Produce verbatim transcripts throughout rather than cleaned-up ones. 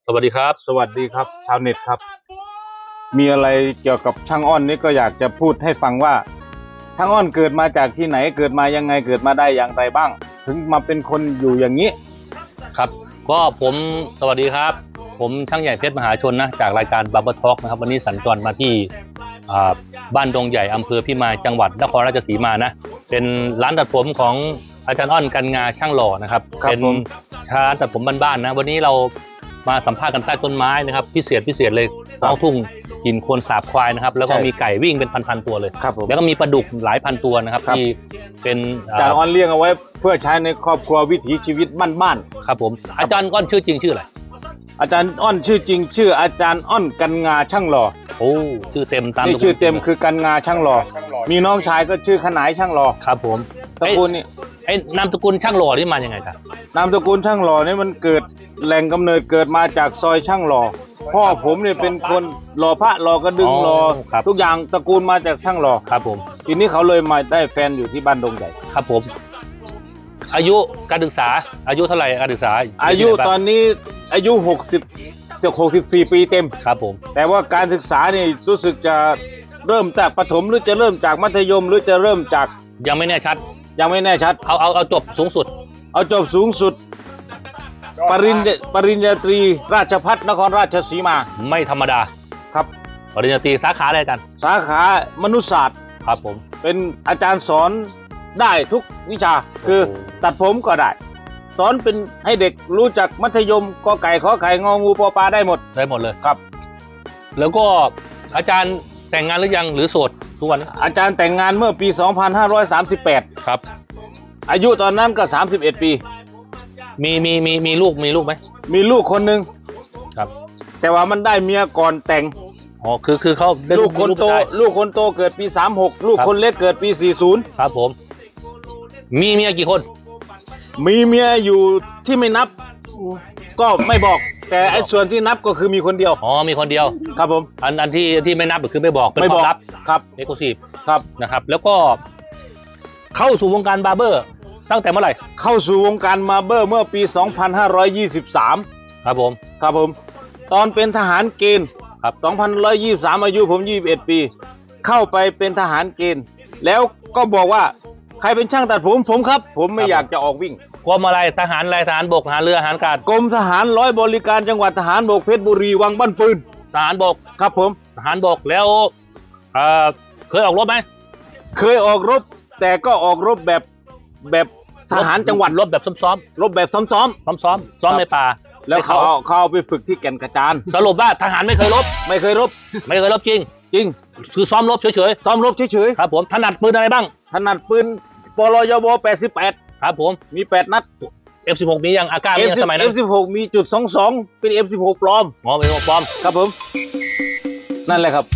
สวัสดีครับสวัสดีครับชาวเน็ตครับมีอะไรเกี่ยวกับช่างอ้อนนี้ก็อยากจะพูดให้ฟังว่าช่างอ้อนเกิดมาจากที่ไหนเกิดมายังไงเกิดมาได้อย่างไรบ้างถึงมาเป็นคนอยู่อย่างนี้ครับก็ผมสวัสดีครับผมช่างใหญ่เพชรมหาชนนะจากรายการบับเบิ้ลทอล์กนะครับวันนี้สัญจรมาที่บ้านดงใหญ่อำเภอพิมายจังหวัดนครราชสีมานะเป็นร้านตัดผมของอาจารย์อ้อนกันงาช่างหล่อนะครับเป็นร้านตัดผมบ้านๆนะวันนี้เรามาสัมภาษณ์กันใต้ต้นไม้นะครับพิเศษพิเศษเลยท้องทุ่งกินโคลนสาบควายนะครับแล้วก็มีไก่วิ่งเป็นพันๆตัวเลยแล้วก็มีปลาดุกหลายพันตัวนะครับที่เป็นอาจารย์อ้อนเลี้ยงเอาไว้เพื่อใช้ในครอบครัววิถีชีวิตบ้านๆครับผมอาจารย์อ้อนชื่อจริงชื่ออะไรอาจารย์อ้อนชื่อจริงชื่ออาจารย์อ้อนกันงาช่างหล่อโอ้ชื่อเต็มตามนี่ชื่อเต็มคือกันงาช่างหล่อมีน้องชายก็ชื่อขนายช่างหล่อครับผมตระกูลนี่ไอ้นามสกุลช่างหล่อนี่มายังไงครับนามสกุลช่างหล่อนี่มันเกิดแหล่งกำเนิดเกิดมาจากซอยช่างหล่อพ่อผมเนี่ยเป็นคนหล่อพระหล่อกระดึงหล่อทุกอย่างตระกูลมาจากช่างหล่อครับผมทีนี้เขาเลยมาได้แฟนอยู่ที่บ้านดงใหญ่ครับผมอายุการศึกษาอายุเท่าไหร่การศึกษาอายุตอนนี้อายุหกสิบจะหกสิบสี่ปีเต็มครับผมแต่ว่าการศึกษานี่รู้สึกจะเริ่มจากประถมหรือจะเริ่มจากมัธยมหรือจะเริ่มจากยังไม่แน่ชัดยังไม่แน่ชัดเอาเอาเอาจบสูงสุดเอาจบสูงสุดปริญญาปริญญาตรีราชภัฏนครราชสีมาไม่ธรรมดาครับปริญญาตรีสาขาอะไรกันสาขามนุษยศาสตร์ครับผมเป็นอาจารย์สอนได้ทุกวิชาคือตัดผมก็ได้สอนเป็นให้เด็กรู้จักมัธยมกอไก่ขอไข่งองูปอปลาได้หมดได้หมดเลยครับแล้วก็อาจารย์แต่งงานหรือยังหรือโสดทุกวันอาจารย์แต่งงานเมื่อปีสองพันห้าร้อยสามสิบแปดครับอายุตอนนั้นก็สามสิบเอ็ดปีมีมีมีมีลูกมีลูกไหมมีลูกคนหนึ่งครับแต่ว่ามันได้เมียก่อนแต่งอ๋อคือคือเขาลูกคนโตลูกคนโตเกิดปีสามหกลูกคนเล็กเกิดปีสี่สิบครับผมมีเมียกี่คนมีเมียอยู่ที่ไม่นับก็ไม่บอกแต่ไอ้ส่วนที่นับก็คือมีคนเดียวอ๋อมีคนเดียวครับผมอันอันที่ที่ไม่นับก็คือไม่บอกเป็นความลับครับเอ็กซ์คลูซีฟครับนะครับแล้วก็เข้าสู่วงการบาร์เบอร์ตั้งแต่เมื่อไหร่เข้าสู่วงการบาร์เบอร์เมื่อปีสองพันห้าร้อยยี่สิบสามครับผมครับผมตอนเป็นทหารเกณฑ์ครับสองพันห้าร้อยยี่สิบสามอายุผมยี่สิบเอ็ดปีเข้าไปเป็นทหารเกณฑ์แล้วก็บอกว่าใครเป็นช่างตัดผมผมครับผมไม่อยากจะออกวิ่งกรมอะไรทหารอะไรทหารบกทหารเรือทหารอากาศกรมทหารร้อยบริการจังหวัดทหารบกเพชรบุรีวังบ้านปืนทหารบกครับผมทหารบกแล้วเอ่อเคยออกรบไหมเคยออกรบแต่ก็ออกรบแบบแบบทหารจังหวัดรบแบบซ้อมๆรบแบบซ้อมๆซ้อมๆซ้อมในป่าแล้วเขาเอาเขาเอาไปฝึกที่แก่นกระจานสรุปว่าทหารไม่เคยรบไม่เคยรบไม่เคยรบจริงจริงคือซ้อมรบเฉยๆซ้อมรบเฉยๆครับผมถนัดปืนอะไรบ้างถนัดปืนปลยบแปดสิบแปดครับผมมีแปดนัดเอฟ สิบหก มียังอาการมีสมัยนั้นเอฟ สิบหก มีจุดสองสองเป็น เอฟ สิบหก ปลอมอ๋อเป็นปลอมครับผมนั่นแหละครับ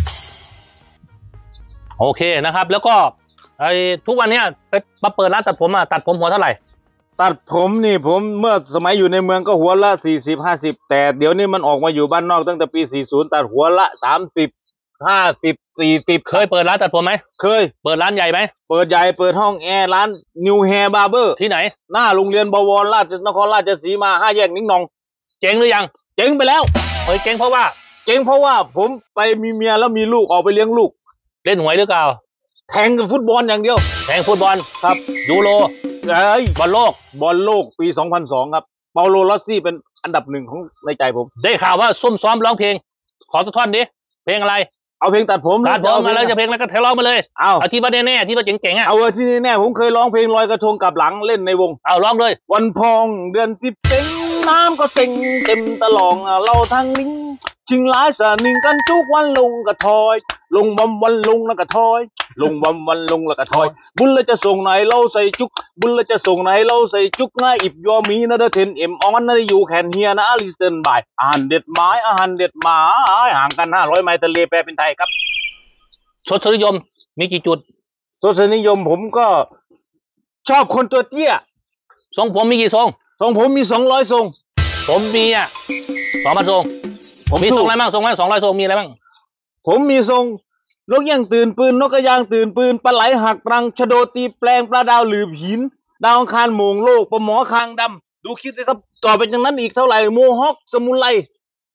โอเคนะครับแล้วก็ไอ้ทุกวันนี้ไปมาเปิดร้านตัดผมอ่ะตัดผมหัวเท่าไหร่ตัดผมนี่ผมเมื่อสมัยอยู่ในเมืองก็หัวละสี่สิบ ห้าสิบแต่เดี๋ยวนี้มันออกมาอยู่บ้านนอกตั้งแต่ปีสี่สิบตัดหัวละสามสิบ ห้าสิบ สี่สิบเคยเปิดร้านตัดผมไหมเคยเปิดร้านใหญ่ไหมเปิดใหญ่เปิดห้องแอร์ร้านนิวแฮร์บาร์เบอร์ที่ไหนหน้าโรงเรียนบวรราชนครราชสีมาห้าแยกนิ้งนองเจ๊งหรือยังเจ๊งไปแล้วเฮ้ยเจ๊งเพราะว่าเจ๊งเพราะว่าผมไปมีเมียแล้วมีลูกออกไปเลี้ยงลูกเล่นหวยหรือเปล่าแทงกับฟุตบอลอย่างเดียวแทงฟุตบอลครับยูโรเอ้ยบอลโลกบอลโลกปีสองพันสองครับเปาโลลอสซี่เป็นอันดับหนึ่งของในใจผมได้ข่าวว่าซุ่มซ้อมร้องเพลงขอสักท่อนดิเพลงอะไรเอาเพลงตัดผมตัดผมมาแล้วจะเพลงแล้วก็เทร้องมาเลยเอาเอาที่ว่าแน่ๆที่ว่าเจ๋งๆอ่ะเอาที่แน่ๆผมเคยร้องเพลงลอยกระทงกับหลังเล่นในวงเอาร้องเลยวันพองเดือนสิบเต็งน้ำก็เซ็งเต็มตลองเราทางลิงชิงร้ายสานิงกันทุกวันลงกระทอยลงบำวันลงแล้วกระทอยลงบำวันลงแล้วกระทอยบุญเลยจะส่งไหนเราใส่จุกบุญเลยจะส่งไหนเราใส่จุกง่ายอิบยอมีนะเดเทนเอ็มออนนะอยู่แคนเฮียนะลิสเตนบายอาหารเด็ดไม้อาหารเด็ดหมาห่างกันห้าร้อยไมล์ทะเลแปลเป็นไทยครับทศนิยมมีกี่จุดทศนิยมผมก็ชอบคนตัวเตี้ยทรงผมมีกี่ทรงทรงผมมีสองร้อยทรงผมมีอ่ะสองพันทรงผมมีทรงอะไรบ้างทรงไหมสองร้อยทรงมีอะไรบ้างผมมีทรงนกย่างตื่นปืนนกกระยางตื่นปืนปลาไหลหักรังชะโดตีแปลงปลาดาวหลืบหินดาวอังคารโมงโลกปลาหมอคางดำดูคิดเลยครับต่อไปจากนั้นอีกเท่าไหร่โมฮอคสมุไร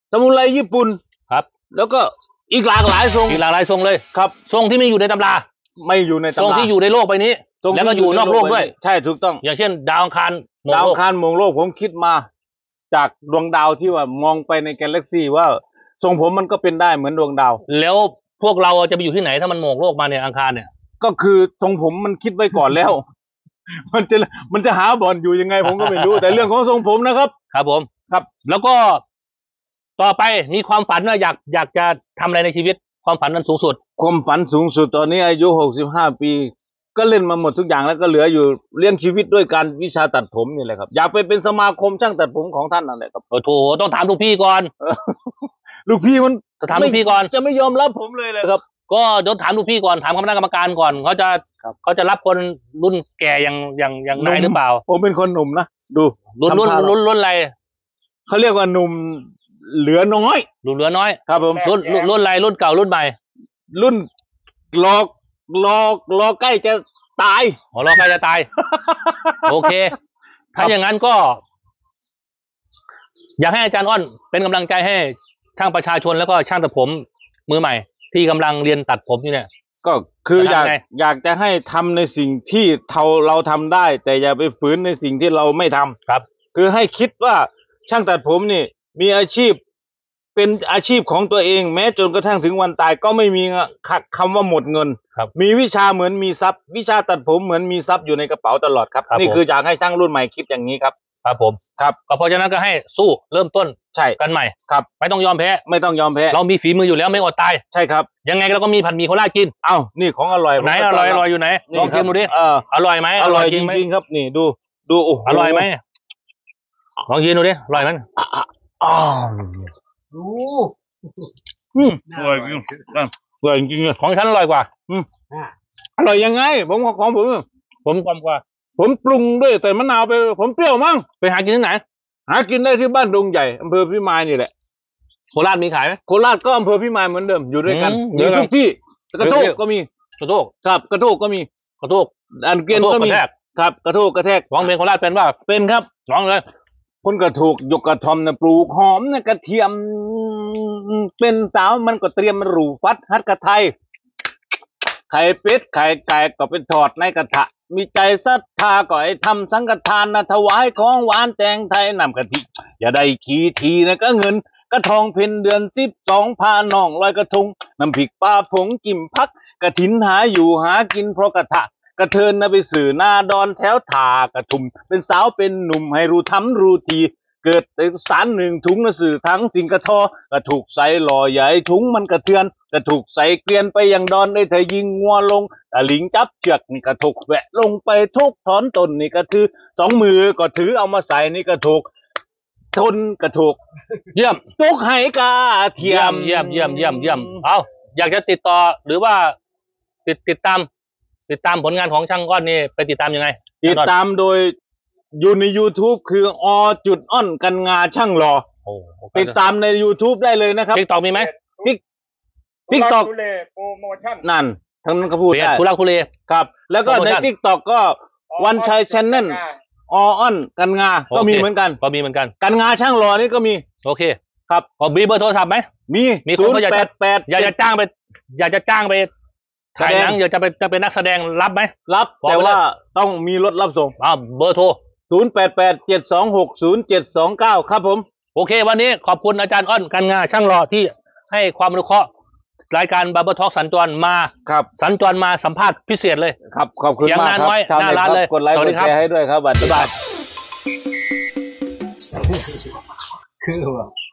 สมุไรญี่ปุ่นครับแล้วก็อีกหลากหลายทรงอีกหลากหลายทรงเลยครับทรงที่ไม่อยู่ในตำราไม่อยู่ในตำราทรงที่อยู่ในโลกใบนี้ทรงที่แล้วก็อยู่นอกโลกด้วยใช่ถูกต้องอย่างเช่น ดาวอังคารมองดาวโลอักงคารมองโลกผมคิดมา จากดวงดาวที่ว่ามองไปในกาแล็กซี่ว่าทรงผมมันก็เป็นได้เหมือนดวงดาวแล้วพวกเราจะไปอยู่ที่ไหนถ้ามันมองโลกมาเนี่ยอังคารเนี่ยก็คือทรงผมมันคิดไว้ก่อนแล้ว มันจะมันจะหาบ่อนอยู่ยังไงผมก็ไม่รู้ แต่เรื่องของทรงผมนะครับครับผมครับแล้วก็ต่อไปมีความฝันว่าอยากอยากจะทำอะไรในชีวิตความฝันนั้นสูงสุดความฝันสูงสุดตอนนี้อายุหกสิบห้าปี ก็เล่นมาหมดทุกอย่างแล้วก็เหลืออยู่เลี้ยงชีวิตด้วยการวิชาตัดผมนี่แหละครับอยากไปเป็นสมาคมช่างตัดผมของท่านนั่นแหละครับโอ้โหต้องถามลูกพี่ก่อนลูกพี่มันต้องถามลูกพี่ก่อนจะไม่ยอมรับผมเลยเลยครับก็เดี๋ยวถามลูกพี่ก่อนถามคณะกรรมการก่อนเขาจะครับเขาจะรับคนรุ่นแก่อย่างอย่างอย่างนายหรือเปล่าผมเป็นคนหนุ่มนะดูรุ่นรุ่นทำท่ารุ่นรุ่นอะไรเขาเรียกว่าหนุ่มเหลือน้อยรุ่นเหลือน้อยครับผมรุ่นรุ่นรุ่นอะไรรุ่นเก่ารุ่นใหม่รุ่นรอรอรอใกล้จะตายอ๋อเราใกล้จะตาย โอเค ถ้าอย่างนั้นก็ อยากให้อาจารย์อ้อนเป็นกำลังใจให้ช่างประชาชนแล้วก็ช่างตัดผมมือใหม่ ที่กำลังเรียนตัดผมอยู่เนี่ยก็คืออยากจะทำไงอยากจะให้ทำในสิ่งที่เราเราทำได้ แต่อย่าไปฝืนในสิ่งที่เราไม่ทำครับคือให้คิดว่าช่างตัดผมนี่ มีอาชีพเป็นอาชีพของตัวเอง แม้จนกระทั่งถึงวันตายก็ไม่มีคำว่าหมดเงินครับมีวิชาเหมือนมีทรัพย์ วิชาตัดผมเหมือนมีทรัพย์อยู่ในกระเป๋าตลอดครับครับนี่ผมคืออยากให้ช่างรุ่นใหม่คิดอย่างนี้ครับครับผมครับก็เพราะฉะนั้นก็ให้สู้เริ่มต้นใช่กันใหม่ครับไม่ต้องยอมแพ้ไม่ต้องยอมแพ้เรามีฝีมืออยู่แล้วไม่อดตายใช่ครับยังไงเราก็มีผัดหมี่โคราชกินเอ้านี่ของอร่อยไหนผมอก็ร่อยต้ออนร่รัอบ ยอยู่ไหนนี่ลองครักิบนดูดิเอออร่อยไหมอร่อยจไหมริงๆครับ นี่ดูดูโอ้โหอร่อยไหมลองกินดูดิอร่อยไหมอ้าวดูอืมอร่อยจริงๆอร่อยจริงๆเลยของฉันอร่อยกว่าอร่อยยังไง ผมของของผมผมกลมกว่าผมปรุงด้วยใส่มะนาวไป ผมเปรี้ยวมั้งไปหากินที่ไหนหากินได้ที่บ้านดงใหญ่อำเภอพิมายนี่แหละโคราชมีขายไหมโคราชก็อำเภอพิมายเหมือนเดิมอยู่ด้วยกันอืมอยู่ทุกที่กระโทกเดี๋ยวก็มีกระโทกครับกระโทกก็มีกระโทกอันเกวียนกระโทกก็มีกระแทกครับกระโทกกระแทกร้องเพลงโคราชเป็นว่าเป็นครับร้องเลยคนกระถูกยกกระทอมนะปลูกหอมนะกระเทียม เป็นสาวมันก็เตรียมมารูฟัดฮัดกระไทยไข่เป็ดไข่ไก่ก็เป็นทอดในกระทะ มีใจศรัทธาก็ให้ทำสังฆทานนะถวายของหวานแตงไทยนำกะทิ อย่าได้ขี้ทีนะก็เงินกระทองเพ็ญเดือนสิบสองพาน้องลอยกระทงน้ำพริกปลาผงกิ่มพักกระถินหาอยู่หากินเพราะกระทะ กระเทินนะไปสื่อหน้าดอนแถวถากระทุม เป็นสาวเป็นหนุ่มให้รู้ทำรู้ที เกิดในสารหนึ่งถุงนะสื่อทั้งสิ่งกระทอกระถูกใส่หล่อใหญ่ถุงมันกระเทือนกระถูกใส่เกลียนไปยังดอนได้เธอยิงงัวลงตะลิงจับเชือกนี่กระถูกแหวะลงไปทุกถอนต้นนี่กระถือสองมือก็ถือเอามาใส่นี่กระถูกทนกระถูกเยี่ยมตุกให้กาเทียเยี่ยมมเยี่ยมเยี่ยมเยี่ยมเยี่ยมเอาอยากจะติดต่อหรือว่าติดติดตาม ติดตามผลงานของช่างอ้อนนี่ไปติดตามยังไงติดตามโดยอยู่ใน YouTube คืออจุดอ้อนกันงาช่างหล่อโอ้ติดตามใน YouTube ได้เลยนะครับทิกตอกมีไหมติ๊กต็อกทุเรศโปรโมชั่นนั่นทั้งนั้นก็พูดเพจได้ทุลักทุเลครับ แล้วก็ใน Promotion Tik t o อกก็วันชัยชแนลออ้อนกันงา ก็มีโอเคเหมือนกันก็มีเหมือนกันกันงาช่างหล่อนี่ก็มีโอเคครับก็มีเบอร์โทรศัพท์ไหมมีมีคนศูนย์ก็อยากแปจะดแปดอยากจะจ้างไป อยากจะจ้างไปถ่ายหนังแสดงอยากจะไปจะเป็นนักแสดงรับไหมรับบอกแต่ไปเลยว่าต้องมีรถรับส่งอ้าวเบอร์โทรศูนย์แปดแปดเจ็ดสองหกศูนย์เจ็ดสองเก้าครับผมโอเค วันนี้ขอบคุณอาจารย์อ้อนกันงาช่างหล่อที่ให้ความรู้เคราะห์รายการบับเบิลทอล์กสัญจรมาครับสัญจรมาสัมภาษณ์พิเศษเลยครับขอบคุณเสียงมากนานครับน้อยชาวหน้าเน็ตร้านครับเลยกดไลค์สวักสดีดครับแชร์ให้ด้วยครับสวัสดีบ๊ายครับายคือว่า